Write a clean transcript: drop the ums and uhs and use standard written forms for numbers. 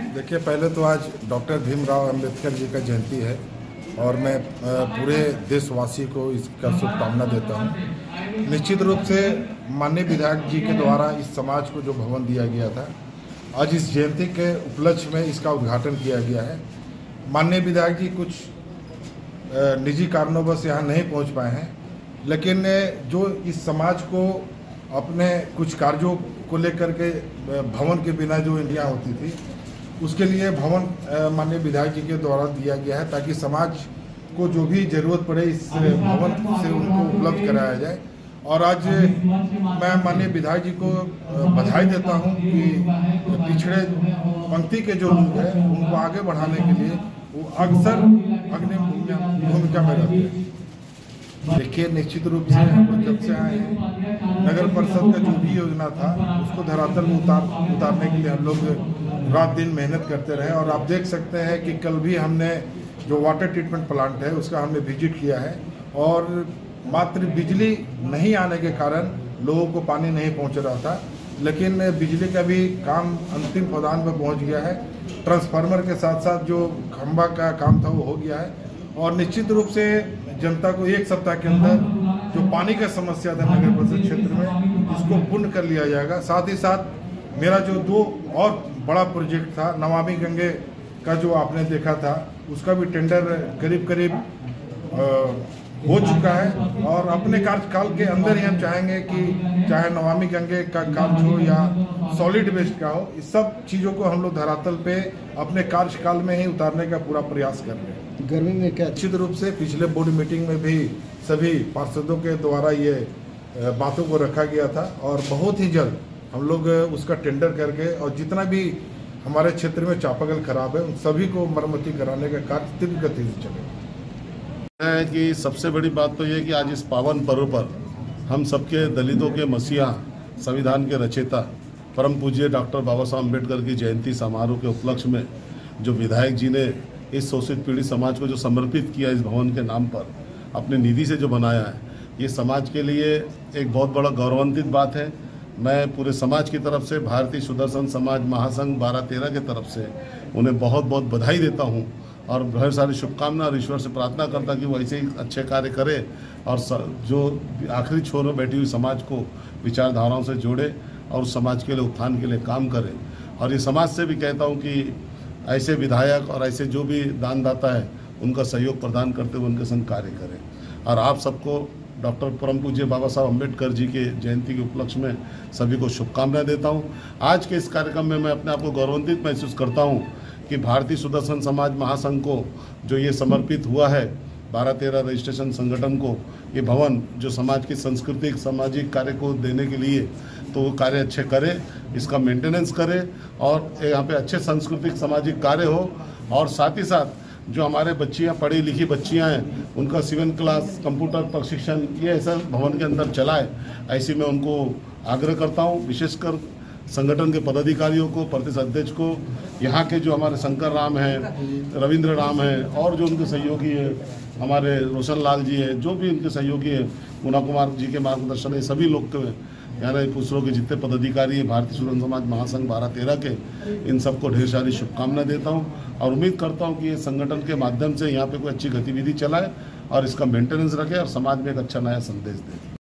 देखिए, पहले तो आज डॉक्टर भीमराव अंबेडकर जी का जयंती है और मैं पूरे देशवासी को इसका शुभकामना देता हूँ। निश्चित रूप से माननीय विधायक जी के द्वारा इस समाज को जो भवन दिया गया था, आज इस जयंती के उपलक्ष्य में इसका उद्घाटन किया गया है। माननीय विधायक जी कुछ निजी कारणों से यहाँ नहीं पहुँच पाए हैं, लेकिन जो इस समाज को अपने कुछ कार्यों को लेकर के भवन के बिना जो इंडिया होती थी, उसके लिए भवन माननीय विधायक जी के द्वारा दिया गया है, ताकि समाज को जो भी जरूरत पड़े इस भवन से उनको उपलब्ध कराया जाए। और आज मैं माननीय विधायक जी को बधाई देता हूं कि पिछड़े पंक्ति के जो लोग हैं उनको आगे बढ़ाने के लिए वो अक्सर अग्रणी भूमिका में रहते हैं। देखिए, निश्चित रूप से हम लोग जब से आए हैं, नगर परिषद का जो भी योजना था उसको धरातल में उतारने के लिए हम लोग रात दिन मेहनत करते रहे। और आप देख सकते हैं कि कल भी हमने जो वाटर ट्रीटमेंट प्लांट है उसका हमने विजिट किया है, और मात्र बिजली नहीं आने के कारण लोगों को पानी नहीं पहुंच रहा था, लेकिन बिजली का भी काम अंतिम पड़ाव पर पहुंच गया है। ट्रांसफार्मर के साथ साथ जो खंभा का काम था वो हो गया है, और निश्चित रूप से जनता को एक सप्ताह के अंदर जो पानी का समस्या था नगर परिषद क्षेत्र में, उसको पूर्ण कर लिया जाएगा। साथ ही साथ मेरा जो दो और बड़ा प्रोजेक्ट था, नमामि गंगे का जो आपने देखा था, उसका भी टेंडर करीब करीब हो चुका है। और अपने कार्यकाल के अंदर ही हम चाहेंगे कि चाहे नमामि गंगे का कार्य हो या सॉलिड वेस्ट का हो, इस सब चीज़ों को हम लोग धरातल पे अपने कार्यकाल में ही उतारने का पूरा प्रयास कर रहे हैं। गर्मी में क्या निश्चित रूप से पिछले बोर्ड मीटिंग में भी सभी पार्षदों के द्वारा ये बातों को रखा गया था, और बहुत ही जल्द हम लोग उसका टेंडर करके और जितना भी हमारे क्षेत्र में चापाकल खराब है उन सभी को मरम्मती कराने का कार्य तीव्र गति से चलेगा। है कि सबसे बड़ी बात तो ये कि आज इस पावन पर्व पर हम सबके दलितों के मसीहा, संविधान के रचयिता परम पूज्य डॉक्टर बाबा साहब अम्बेडकर की जयंती समारोह के उपलक्ष्य में जो विधायक जी ने इस शोषित पीड़ित समाज को जो समर्पित किया इस भवन के नाम पर, अपने निधि से जो बनाया है, ये समाज के लिए एक बहुत बड़ा गौरवान्वित बात है। मैं पूरे समाज की तरफ से, भारतीय सुदर्शन समाज महासंघ 12-13 की तरफ से उन्हें बहुत बहुत बधाई देता हूँ और बहुत सारी शुभकामना और ईश्वर से प्रार्थना करता कि वो ऐसे ही अच्छे कार्य करे और जो आखिरी छोर में बैठी हुई समाज को विचारधाराओं से जोड़े और उस समाज के लिए उत्थान के लिए काम करे। और ये समाज से भी कहता हूँ कि ऐसे विधायक और ऐसे जो भी दानदाता है उनका सहयोग प्रदान करते हुए उनके संग कार्य करें। और आप सबको डॉक्टर परम पूज्य बाबा साहब अम्बेडकर जी के जयंती के उपलक्ष्य में सभी को शुभकामनाएं देता हूं। आज के इस कार्यक्रम में मैं अपने आप को गौरवान्वित महसूस करता हूं कि भारतीय सुदर्शन समाज महासंघ को जो ये समर्पित हुआ है 12-13 रजिस्ट्रेशन संगठन को, ये भवन जो समाज की सांस्कृतिक सामाजिक कार्य को देने के लिए, तो वो कार्य अच्छे करे, इसका मेंटेनेंस करे और यहाँ पे अच्छे सांस्कृतिक सामाजिक कार्य हो। और साथ ही साथ जो हमारे बच्चियाँ, पढ़ी लिखी बच्चियाँ हैं, उनका 7 क्लास कंप्यूटर प्रशिक्षण ये ऐसा भवन के अंदर चलाए, ऐसी मैं उनको आग्रह करता हूँ। विशेषकर संगठन के पदाधिकारियों को, प्रदेश अध्यक्ष को, यहाँ के जो हमारे शंकर राम हैं, रविंद्र राम हैं और जो उनके सहयोगी हैं, हमारे रोशन लाल जी हैं, जो भी उनके सहयोगी हैं, मुना कुमार जी के मार्गदर्शन है, सभी लोग के यानी पूछरो के जितने पदाधिकारी हैं भारतीय सुदर्शन समाज महासंघ 12-13 के, इन सबको ढेर सारी शुभकामनाएं देता हूं और उम्मीद करता हूं कि ये संगठन के माध्यम से यहाँ पे कोई अच्छी गतिविधि चलाए और इसका मेंटेनेंस रखे और समाज में एक अच्छा नया संदेश दे।